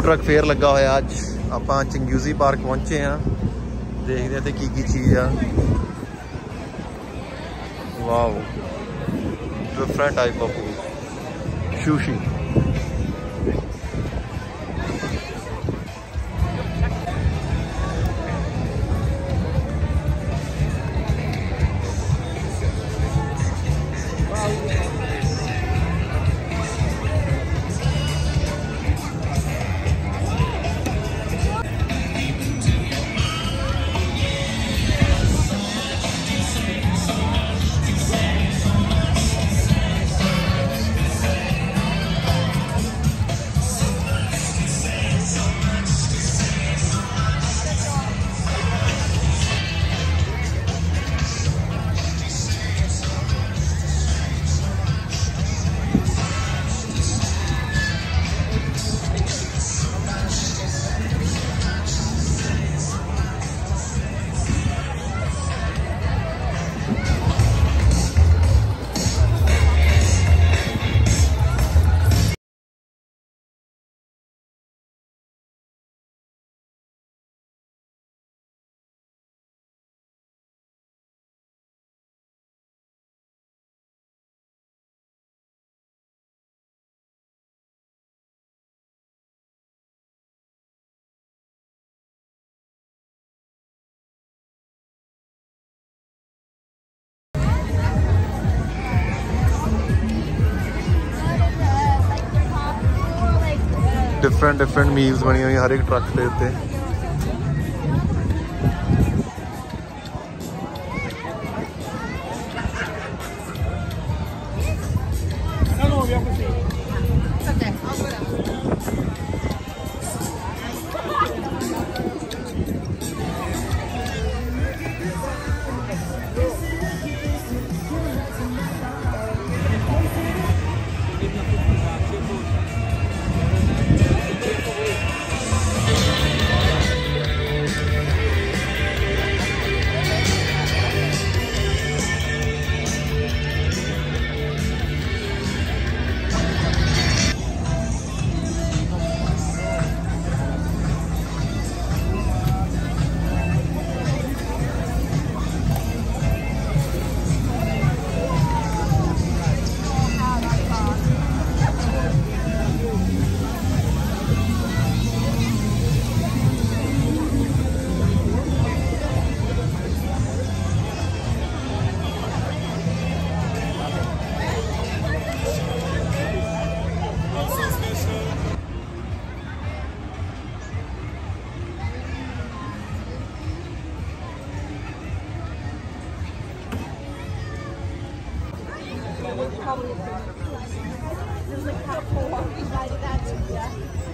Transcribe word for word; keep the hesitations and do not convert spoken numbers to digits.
Truck fair लगा होया अज आपां चंगेज़ी पार्क पहुंचे हाँ देखते हैं की की चीज़ आ wow different type of food sushi different different meals बनी हुई हर एक ट्रक के उत्ते Probably there's like a four, like that's yeah.